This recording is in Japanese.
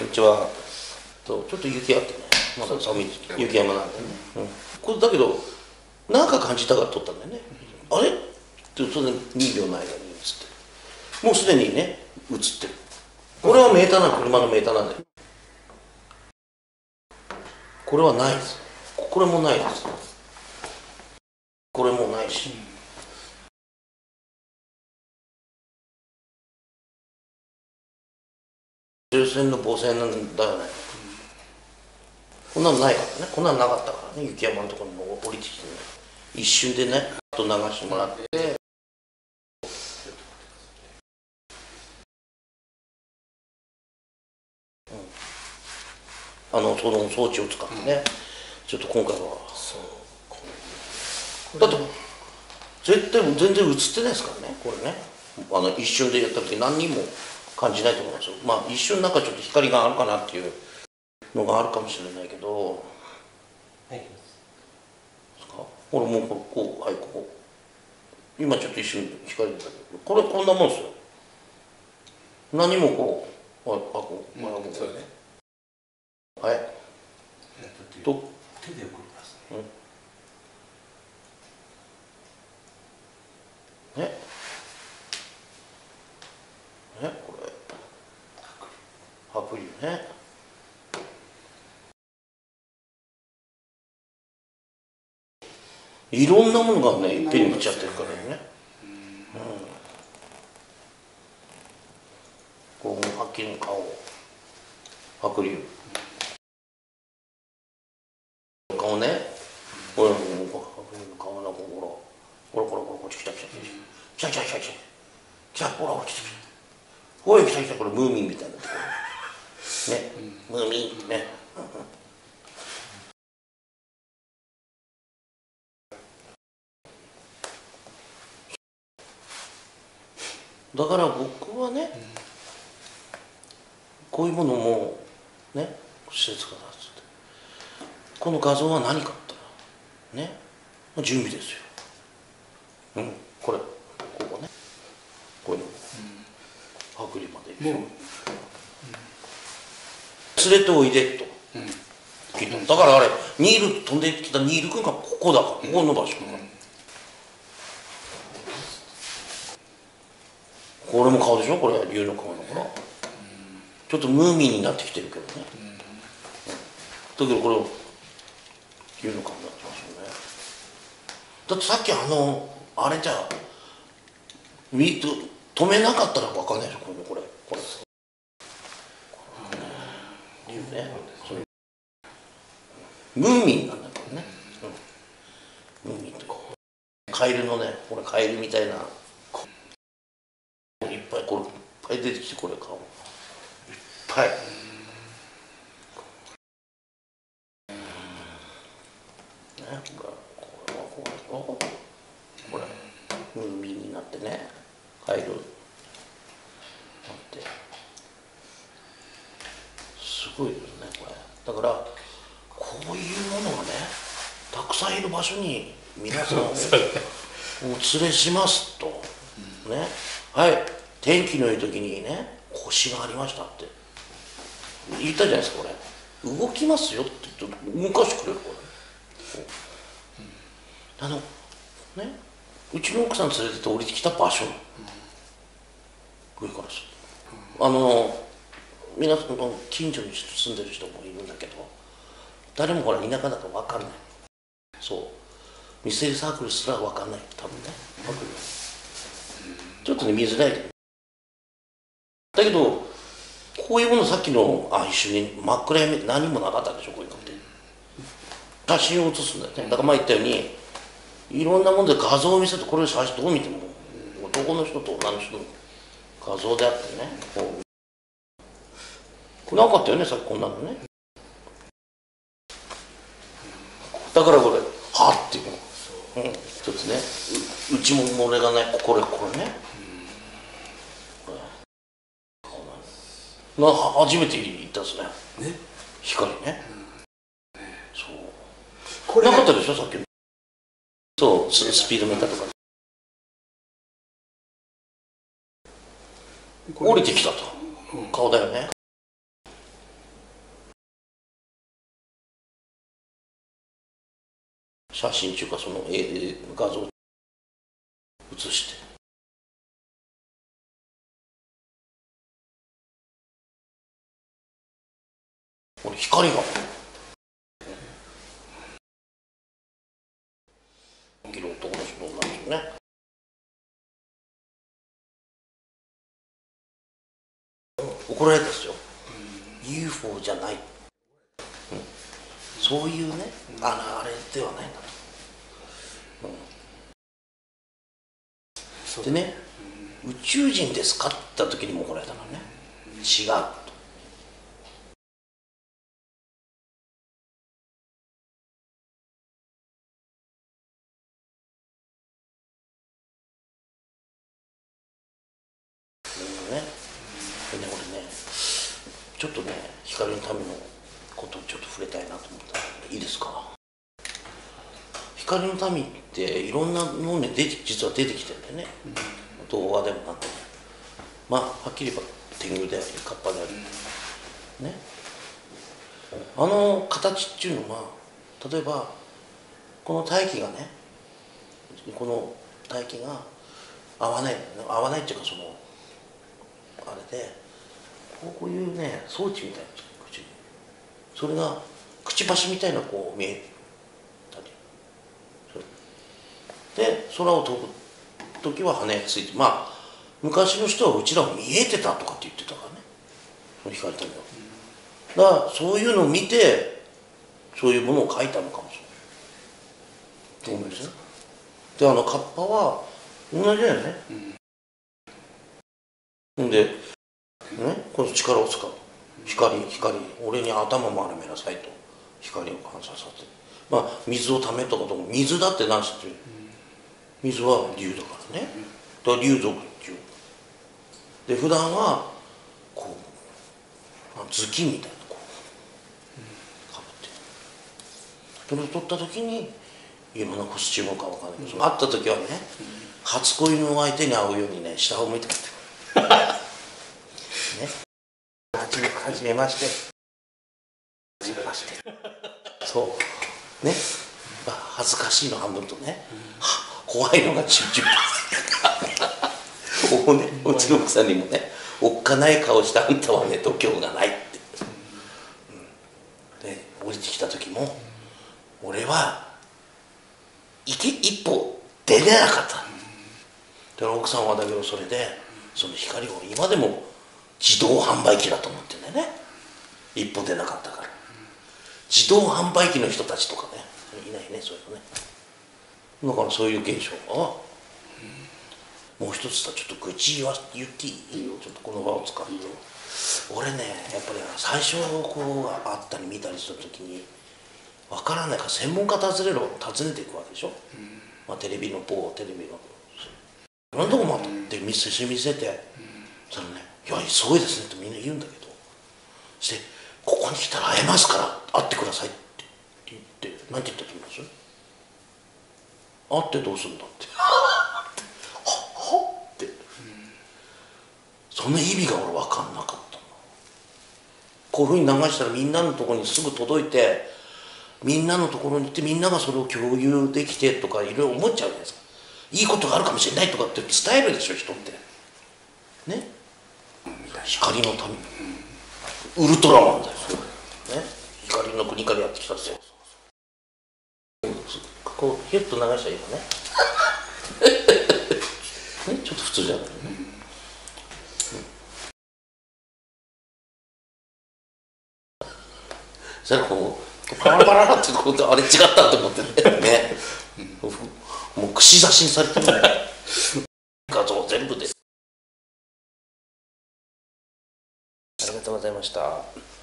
にちは。ちょっと雪あってね、まだ寒い雪山なんでね、これだけど何か感じたから撮ったんだよね。あれってそれで2秒の間に映ってもうすでにね映ってる。これはメーターなの、車のメーターなんだよ。これはないです。これもないです。これもないし、重線の母線なんだよね。こんなのないからね。こんなのなかったからね。雪山のところに降りてきてね、一瞬でねと流してもらって、その装置を使ってね、ちょっと今回はだって絶対全然映ってないですからね、これね。一瞬でやった時何にも感じないと思いますよ。まあ一瞬なんかちょっと光があるかなっていうのがあるかもしれないけど、はい、これもうこう、はい、ここ今ちょっと一瞬光出たけど、これこんなもんですよ。何もこうこう、そうね、はい、と手で送りますね。これ剥離ね。いろんなものがねいっぺんに来ちゃってるからね。こうはっきりの顔、剥離顔ね。これ剥離の顔のここっち来たほら来たおい来たこれムーミンみたいなところね、ムーミンね。だから僕はね、こういうものもね、施設からっつってこの画像は何かってね、準備ですよ。これここね、こういうの剥離まで連れておいでと、だからあれニール飛んできたニール君がここだから、ここの場所だから、これも顔でしょ、これ竜の顔だから、ちょっとムーミンになってきてるけどね、だけどこれ竜の顔になってますよね。だってさっきあれじゃ止めなかったら分かんないでしょ、これ竜ね、ムーミンなんだけどね、ムーミンってカエルのね、これカエルみたいないっぱいこれいっぱい出てきて、これ顔いっぱい。これムーミンになってね、カエルなってすごいですね、これ。だからこういうものがねたくさんいる場所に皆さんをお連れしますとね、はい、天気のいい時にね星がありましたって言ったじゃないですか。これ動きますよって言って動かしてくれる。これね、うちの奥さん連れてって降りてきた場所、上からする皆さんの近所に住んでる人もいるんだけど、誰もほら田舎だから分かんない。そうミステリーサークルすら分かんない、多分ね。ちょっとね見づらいだけど、こういうものさっきの一緒に真っ暗闇何もなかったでしょ、こういうのって。写真を写すんだよね。だから前言ったようにいろんなもので画像を見せて、これ写真どう見ても男の人と女の人の画像であってね、これなかったよね、さっきこんなのね。だからこれはっていうの、一つね、内も漏れがない、これね、初めて言ったですね、光ね。そうなかったでしょ、さっきの。そうスピードメーターとか降りてきたと、顔だよね。 写真っていうかその画像を写して。これ光が起きる男の人なんですよね。怒られたんですよ。UFO じゃない、そういうね、あれではないんだと、でね、宇宙人ですかって言った時にも怒られたからね、違うと。ね、でね、俺ね、ちょっとね、光の民のことをちょっと触れたいなと思ったらいいですか。光の民っていろんなのね、実は出てきてるんだよね、動画でもなんでも。まあはっきり言えば天狗でありカッパでありね、あの形っていうのは、例えばこの大気がね、この大気が合わないっていうか、そのあれでこういうね装置みたいな口に、それがくちばしみたいなこう見えたりで、空を飛ぶ時は羽ついて、まあ昔の人はうちらを見えてたとかって言ってたからね、その光とのだからそういうのを見てそういうものを描いたのかもしれないと思うんですよ。でカッパは同じだよね、で、ね、この力を使う光、俺に頭丸めなさいと、光を反射させて、まあ水をためとかとも、水だって何してる、水は竜だからね、だから竜族っていうで、普段はこう頭巾みたいなこうかぶって、それを取った時に今のコスチュームか分かんないけど、会った時はね、初恋の相手に会うようにね、下を向いてくってね、はじめましてそうね、まあ、恥ずかしいの半分とね、怖いのが10%うちの奥さんにもね、おっかない顔したあんたはね度胸がないって、で降りてきた時も俺は一歩出れなかった、で奥さんはだけどそれでその光を今でも自動販売機だと思ってんだよね、一歩出なかったから。自動販売機の人たちとかねいないね、そういうのね。だからそういう現象が、もう一つさ、ちょっと愚痴言っていいよ、ちょっとこの場を使って。俺ね、やっぱり最初こう会ったり見たりした時に分からないから専門家訪ねていくわけでしょ、まあ、テレビのいろんなとこもあって見せて、そのね、いやすごいですねってみんな言うんだけど、してここに来たら会えますから会ってくださいって言って、何て言ったと思います？会ってどうするんだってはって、その意味が俺分かんなかったの。こういうふうに流したらみんなのところにすぐ届いて、みんなのところに行ってみんながそれを共有できてとかいろいろ思っちゃうじゃないですか。いいことがあるかもしれないとかって伝えるでしょ、人ってね。光の民、ウルトラマンだよ、ね、光の国からやってきたんですよ。こうヒュッと流したらいいのねね、ちょっと普通じゃないね、それこうパラパラってことあれ違ったと思ってねもう串刺しにされてるね画像全部で。ありがとうございました。